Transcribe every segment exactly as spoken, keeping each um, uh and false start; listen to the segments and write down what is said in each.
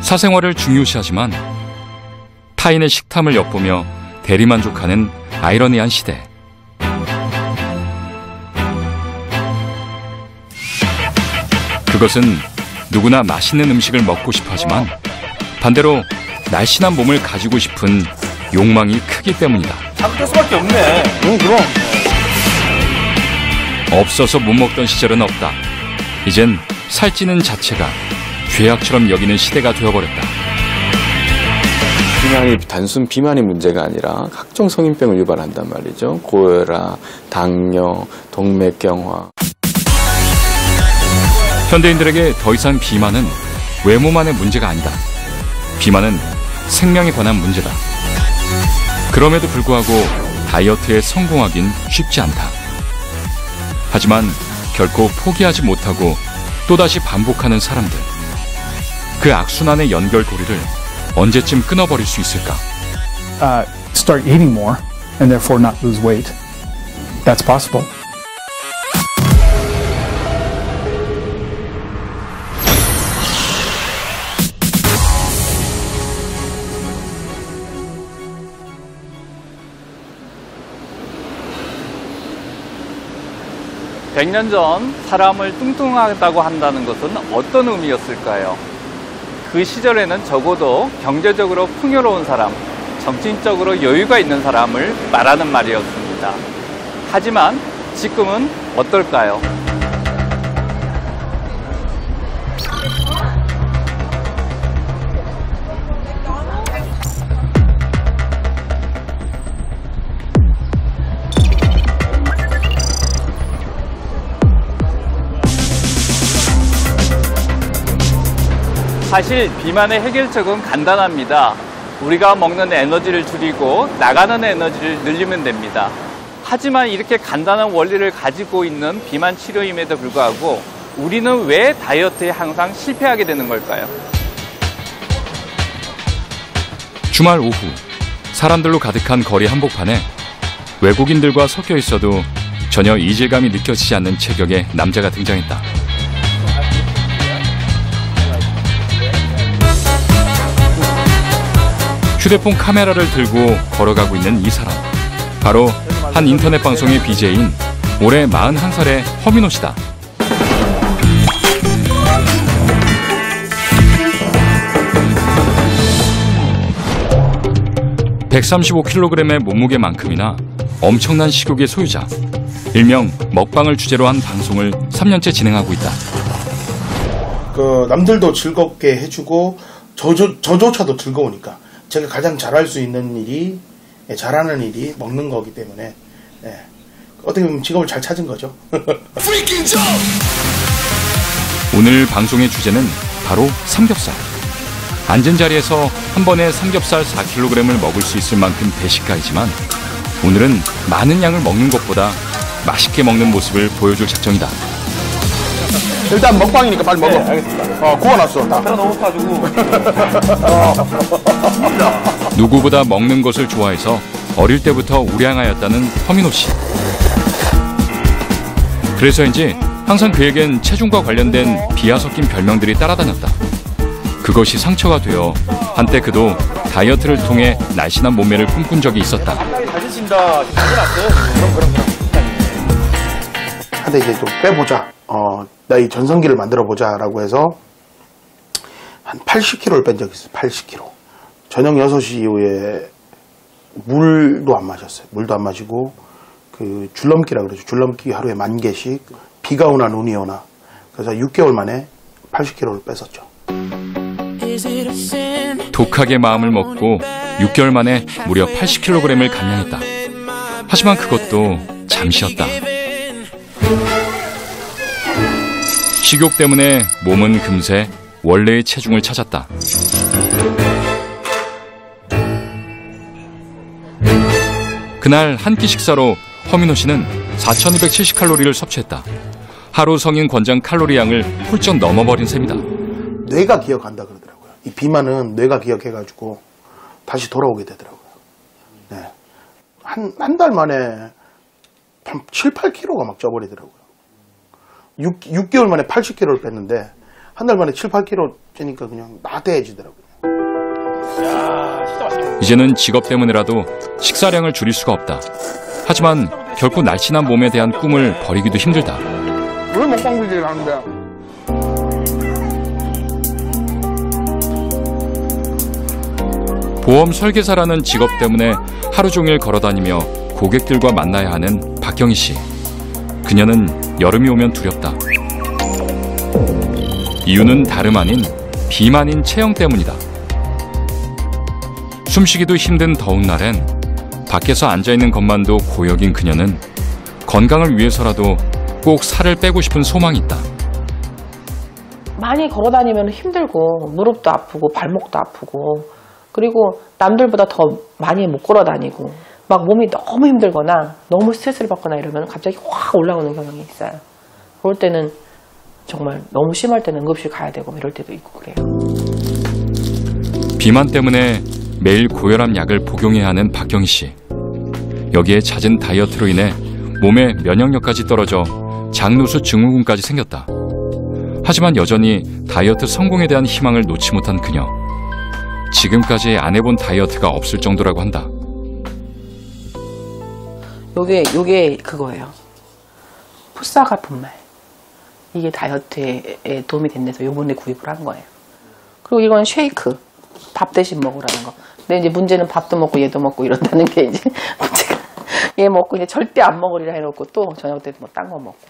사생활을 중요시하지만 타인의 식탐을 엿보며 대리만족하는 아이러니한 시대. 그것은 누구나 맛있는 음식을 먹고 싶어 하지만 반대로 날씬한 몸을 가지고 싶은 욕망이 크기 때문이다. 자극될 수밖에 없네. 응, 그럼. 없어서 못 먹던 시절은 없다. 이젠 살찌는 자체가 죄악처럼 여기는 시대가 되어버렸다. 비만이 단순 비만이 문제가 아니라 각종 성인병을 유발한단 말이죠. 고혈압, 당뇨, 동맥경화. 현대인들에게 더 이상 비만은 외모만의 문제가 아니다. 비만은 생명에 관한 문제다. 그럼에도 불구하고 다이어트에 성공하긴 쉽지 않다. 하지만 결코 포기하지 못하고 또다시 반복하는 사람들. 그 악순환의 연결고리를 언제쯤 끊어버릴 수 있을까? Uh, start eating more and therefore not lose weight. That's possible. 백 년 전 사람을 뚱뚱하다고 한다는 것은 어떤 의미였을까요? 그 시절에는 적어도 경제적으로 풍요로운 사람, 정신적으로 여유가 있는 사람을 말하는 말이었습니다. 하지만 지금은 어떨까요? 사실 비만의 해결책은 간단합니다. 우리가 먹는 에너지를 줄이고 나가는 에너지를 늘리면 됩니다. 하지만 이렇게 간단한 원리를 가지고 있는 비만 치료임에도 불구하고 우리는 왜 다이어트에 항상 실패하게 되는 걸까요? 주말 오후 사람들로 가득한 거리 한복판에 외국인들과 섞여 있어도 전혀 이질감이 느껴지지 않는 체격의 남자가 등장했다. 휴대폰 카메라를 들고 걸어가고 있는 이 사람. 바로 한 인터넷 방송의 비제이인 올해 마흔한 살의 허민호 씨다. 백삼십오 킬로그램의 몸무게만큼이나 엄청난 식욕의 소유자. 일명 먹방을 주제로 한 방송을 삼 년째 진행하고 있다. 그 남들도 즐겁게 해주고 저조, 저조차도 즐거우니까 제가 가장 잘할 수 있는 일이, 잘하는 일이 먹는 거기 때문에, 예, 어떻게 보면 직업을 잘 찾은 거죠. 오늘 방송의 주제는 바로 삼겹살. 앉은 자리에서 한 번에 삼겹살 사 킬로그램을 먹을 수 있을 만큼 대식가이지만 오늘은 많은 양을 먹는 것보다 맛있게 먹는 모습을 보여줄 작정이다. 일단 먹방이니까 빨리 먹어. 네, 알겠습니다. 어, 구워놨어. 다. 배가 너무 고파가지고. 누구보다 먹는 것을 좋아해서 어릴 때부터 우량하였다는 허민호 씨. 그래서인지 항상 그에겐 체중과 관련된 비하 섞인 별명들이 따라다녔다. 그것이 상처가 되어 한때 그도 다이어트를 통해 날씬한 몸매를 꿈꾼 적이 있었다. 잘 드신다. 잘 났어요. 그럼, 그럼, 그럼. 근데 이제 좀 빼보자. 어, 나 이 전성기를 만들어보자라고 해서 한 팔십 킬로그램를 뺀 적이 있어요. 팔십 킬로그램. 저녁 여섯 시 이후에 물도 안 마셨어요. 물도 안 마시고 그 줄넘기라 그러죠. 줄넘기 하루에 만 개씩 비가 오나 눈이 오나. 그래서 육 개월 만에 팔십 킬로그램를 뺐었죠. 독하게 마음을 먹고 육 개월 만에 무려 팔십 킬로그램을 감량했다. 하지만 그것도 잠시였다. 식욕 때문에 몸은 금세 원래의 체중을 찾았다. 그날 한 끼 식사로 허민호 씨는 사천이백칠십 칼로리를 섭취했다. 하루 성인 권장 칼로리 양을 훌쩍 넘어버린 셈이다. 뇌가 기억한다 그러더라고요. 이 비만은 뇌가 기억해가지고 다시 돌아오게 되더라고요. 네. 한, 한 달 만에 한 칠, 팔 킬로그램가 막 쪄버리더라고요. 육, 육 개월 만에 팔십 킬로그램를 뺐는데 한 달 만에 칠, 팔 킬로그램 찌니까 그냥 나대해지더라고요. 이제는 직업 때문에라도 식사량을 줄일 수가 없다. 하지만 결코 날씬한 몸에 대한 꿈을 버리기도 힘들다. 왜 먹방비질 하는데? 보험 설계사라는 직업 때문에 하루 종일 걸어다니며 고객들과 만나야 하는 박경희 씨. 그녀는 여름이 오면 두렵다. 이유는 다름 아닌 비만인 체형 때문이다. 숨쉬기도 힘든 더운 날엔 밖에서 앉아있는 것만도 고역인 그녀는 건강을 위해서라도 꼭 살을 빼고 싶은 소망이 있다. 많이 걸어다니면 힘들고 무릎도 아프고 발목도 아프고 그리고 남들보다 더 많이 못 걸어다니고 막 몸이 너무 힘들거나 너무 스트레스를 받거나 이러면 갑자기 확 올라오는 경향이 있어요. 그럴 때는 정말 너무 심할 때는 응급실 가야 되고 이럴 때도 있고 그래요. 비만 때문에 매일 고혈압 약을 복용해야 하는 박경희 씨. 여기에 잦은 다이어트로 인해 몸의 면역력까지 떨어져 장누수 증후군까지 생겼다. 하지만 여전히 다이어트 성공에 대한 희망을 놓지 못한 그녀. 지금까지 안 해본 다이어트가 없을 정도라고 한다. 요게 요게 그거예요. 풋사과 분말. 이게 다이어트에 도움이 된다서 요번에 구입을 한 거예요. 그리고 이건 쉐이크. 밥 대신 먹으라는 거. 근데 이제 문제는 밥도 먹고 얘도 먹고 이런다는 게 이제 문제가. 얘 먹고 이제 절대 안 먹으리라 해놓고 또 저녁 때 뭐 딴 거 먹고.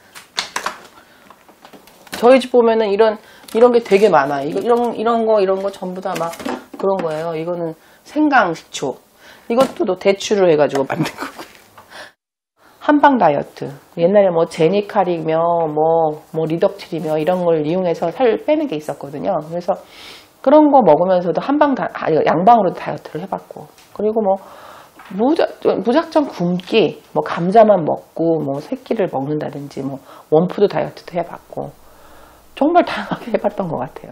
저희 집 보면은 이런 이런 게 되게 많아요. 이거 이런 이런 거 이런 거 전부 다 막 그런 거예요. 이거는 생강식초. 이것도 대추를 해가지고 만든 거고요. 한방 다이어트. 옛날에 뭐 제니칼이며 뭐, 뭐 리덕틸이며 이런 걸 이용해서 살 빼는 게 있었거든요. 그래서 그런 거 먹으면서도 한방 다, 양방으로도 다이어트를 해봤고. 그리고 뭐 무작, 무작정 굶기, 뭐 감자만 먹고 뭐 새끼를 먹는다든지 뭐 원푸드 다이어트도 해봤고. 정말 다양하게 해봤던 것 같아요.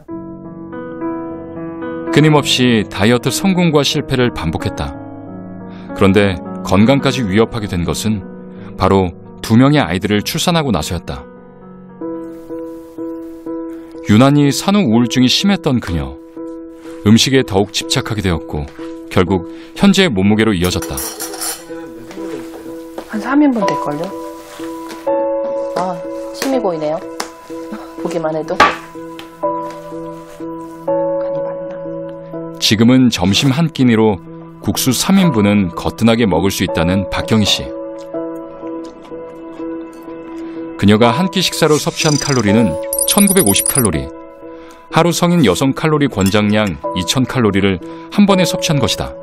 끊임없이 다이어트 성공과 실패를 반복했다. 그런데 건강까지 위협하게 된 것은 바로 두 명의 아이들을 출산하고 나서였다. 유난히 산후 우울증이 심했던 그녀. 음식에 더욱 집착하게 되었고 결국 현재의 몸무게로 이어졌다. 한 삼 인분 될걸요? 아, 침이 고이네요. 보기만 해도 간이 맞나. 지금은 점심 한 끼니로 국수 삼 인분은 거뜬하게 먹을 수 있다는 박경희 씨. 그녀가 한 끼 식사로 섭취한 칼로리는 천구백오십 칼로리. 하루 성인 여성 칼로리 권장량 이천 칼로리를 한 번에 섭취한 것이다.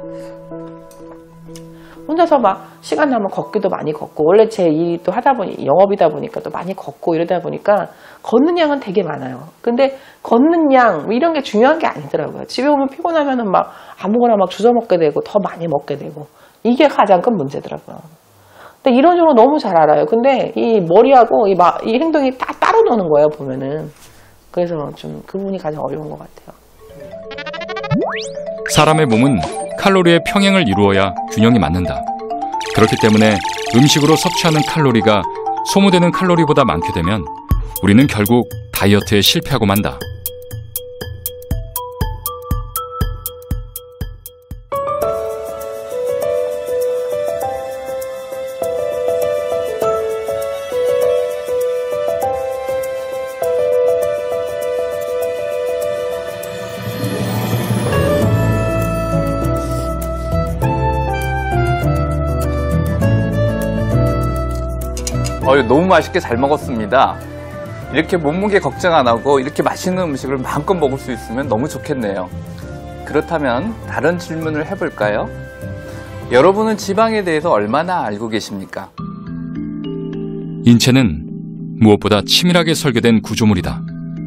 혼자서 막 시간 나면 걷기도 많이 걷고 원래 제 일도 하다 보니 영업이다 보니까 또 많이 걷고 이러다 보니까 걷는 양은 되게 많아요. 근데 걷는 양 이런 게 중요한 게 아니더라고요. 집에 오면 피곤하면은 막 아무거나 막 주워 먹게 되고 더 많이 먹게 되고 이게 가장 큰 문제더라고요. 근데 이런 식으로 너무 잘 알아요. 근데 이 머리하고 이, 마, 이 행동이 다 따로 노는 거예요, 보면은. 그래서 좀 그 부분이 가장 어려운 것 같아요. 사람의 몸은 칼로리의 평행을 이루어야 균형이 맞는다. 그렇기 때문에 음식으로 섭취하는 칼로리가 소모되는 칼로리보다 많게 되면 우리는 결국 다이어트에 실패하고 만다. 어, 너무 맛있게 잘 먹었습니다. 이렇게 몸무게 걱정 안 하고 이렇게 맛있는 음식을 마음껏 먹을 수 있으면 너무 좋겠네요. 그렇다면 다른 질문을 해볼까요? 여러분은 지방에 대해서 얼마나 알고 계십니까? 인체는 무엇보다 치밀하게 설계된 구조물이다.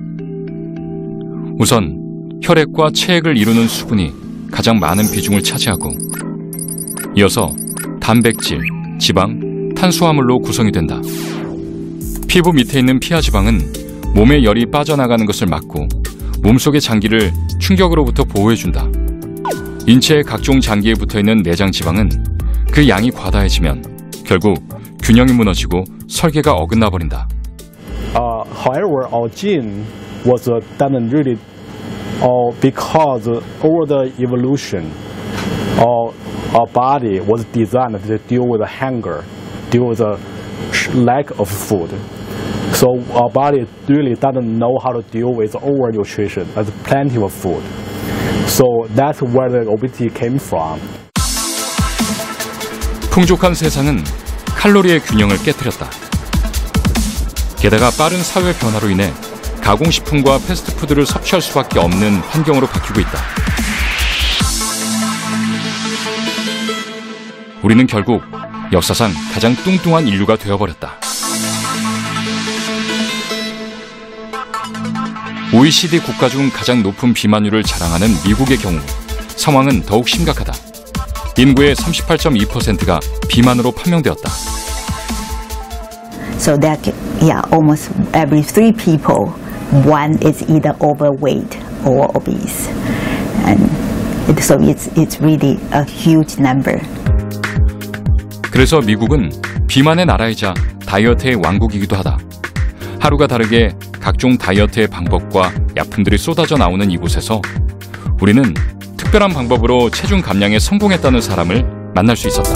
우선 혈액과 체액을 이루는 수분이 가장 많은 비중을 차지하고 이어서 단백질, 지방, 탄수화물로 구성이 된다. 피부 밑에 있는 피하지방은 몸의 열이 빠져나가는 것을 막고 몸속의 장기를 충격으로부터 보호해준다. 인체의 각종 장기에 붙어있는 내장지방은 그 양이 과다해지면 결국 균형이 무너지고 설계가 어긋나 버린다. Uh, however, our gene was uh, done really uh, because uh, over the evolution, uh, our body was designed to deal with the hunger, deal with the lack of food. So our body really doesn't know how to deal with overnutrition. There's plenty of food. So that's where the obesity came from. 풍족한 세상은 칼로리의 균형을 깨뜨렸다. 게다가 빠른 사회 변화로 인해 가공식품과 패스트푸드를 섭취할 수밖에 없는 환경으로 바뀌고 있다. 우리는 결국 역사상 가장 뚱뚱한 인류가 되어버렸다. 오이시디 국가 중 가장 높은 비만율을 자랑하는 미국의 경우 상황은 더욱 심각하다. 인구의 삼십팔 점 이 퍼센트가 비만으로 판명되었다. So that, yeah, almost every three people, one is either overweight or obese. And it, so it's, it's really a huge number. 그래서 미국은 비만의 나라이자 다이어트의 왕국이기도 하다. 하루가 다르게 각종 다이어트의 방법과 약품들이 쏟아져 나오는 이곳에서 우리는 특별한 방법으로 체중 감량에 성공했다는 사람을 만날 수 있었다.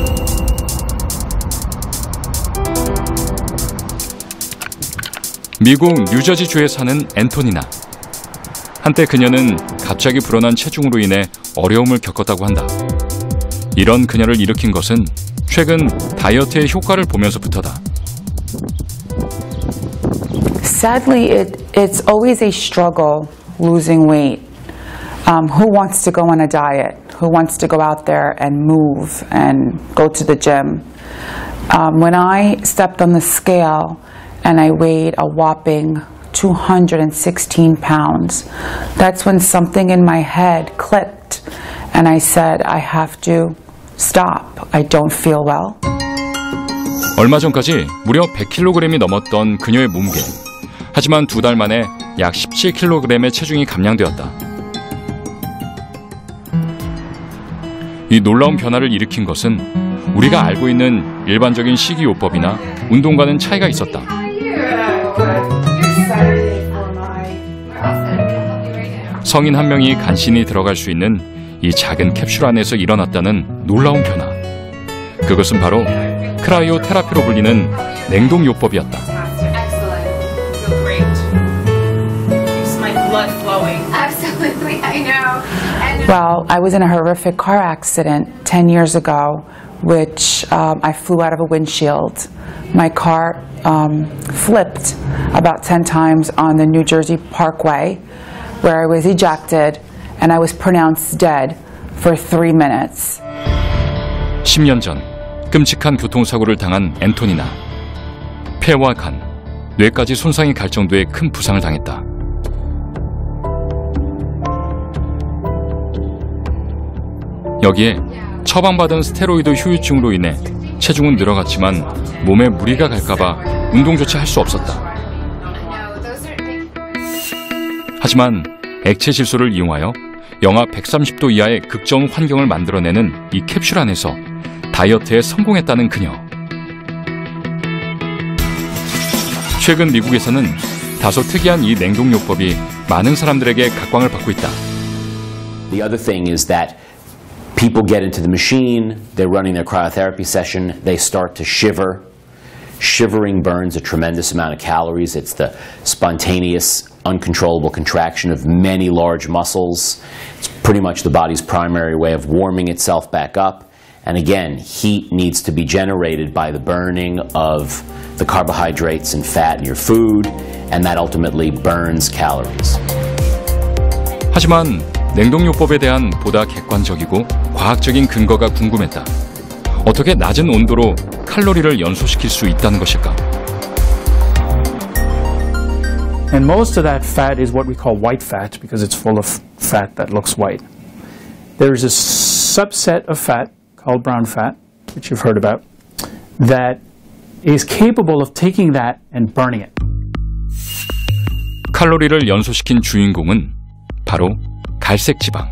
미국 뉴저지주에 사는 앤토니나. 한때 그녀는 갑자기 불어난 체중으로 인해 어려움을 겪었다고 한다. 이런 그녀를 일으킨 것은 최근 다이어트의 효과를 보면서부터다. Sadly, it, it's always a struggle losing weight. Um, who wants to go on a diet? Who wants to go out there and move and go to the gym? Um, when I stepped on the scale and I weighed a whopping two hundred sixteen pounds, that's when something in my head clicked and I said, I have to stop. I don't feel well. 얼마 전까지 무려 백 킬로그램이 넘었던 그녀의 몸무게. 하지만 두 달 만에 약 십칠 킬로그램의 체중이 감량되었다. 이 놀라운 변화를 일으킨 것은 우리가 알고 있는 일반적인 식이요법이나 운동과는 차이가 있었다. 성인 한 명이 간신히 들어갈 수 있는 이 작은 캡슐 안에서 일어났다는 놀라운 변화. 그것은 바로 크라이오 테라피로 불리는 냉동요법이었다. Well, I was in a horrific car accident ten years ago, which um, I flew out of a windshield. My car um, flipped about ten times on the New Jersey Parkway, where I was ejected, and I was pronounced dead for three minutes. 십 년 전 끔찍한 교통사고를 당한 앤토니나. 폐와 간, 뇌까지 손상이 갈 정도의 큰 부상을 당했다. 여기에 처방받은 스테로이드 후유증으로 인해 체중은 늘어갔지만 몸에 무리가 갈까봐 운동조차 할 수 없었다. 하지만 액체 질소를 이용하여 영하 백삼십 도 이하의 극저온 환경을 만들어내는 이 캡슐 안에서 다이어트에 성공했다는 그녀. 최근 미국에서는 다소 특이한 이 냉동요법이 많은 사람들에게 각광을 받고 있다. The other thing is that people get into the machine, they're running their cryotherapy session, they start to shiver. Shivering burns a tremendous amount of calories. It's the spontaneous, uncontrollable contraction of many large muscles. It's pretty much the body's primary way of warming itself back up. And again, heat needs to be generated by the burning of the carbohydrates and fat in your food, and that ultimately burns calories. 하지만 냉동요법에 대한 보다 객관적이고 과학적인 근거가 궁금했다. 어떻게 낮은 온도로 칼로리를 연소시킬 수 있다는 것일까? And most of that fat is what we call white fat because it's full of fat that looks white. There's a subset of fat called brown fat, which you've heard about, that is capable of taking that and burning it. 칼로리를 연소시킨 주인공은 바로 갈색 지방.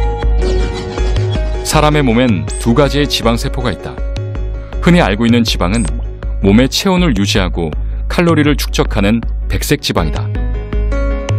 사람의 몸엔 두 가지의 지방 세포가 있다. 흔히 알고 있는 지방은 몸의 체온을 유지하고 칼로리를 축적하는 백색 지방이다.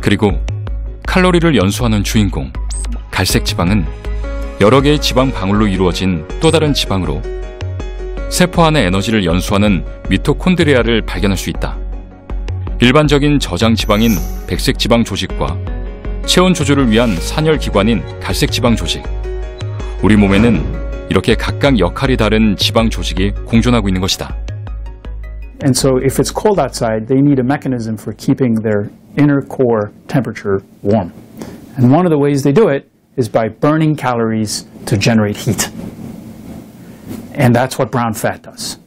그리고 칼로리를 연소하는 주인공, 갈색 지방은 여러 개의 지방 방울로 이루어진 또 다른 지방으로 세포 안의 에너지를 연소하는 미토콘드리아를 발견할 수 있다. 일반적인 저장 지방인 백색 지방 조직과 체온 조절을 위한 산열 기관인 갈색 지방 조직. 우리 몸에는 이렇게 각각 역할이 다른 지방 조직이 공존하고 있는 것이다. And so if it's cold outside, they need a mechanism for keeping their inner core temperature warm. And one of the ways they do it is by burning calories to generate heat. And that's what brown fat does.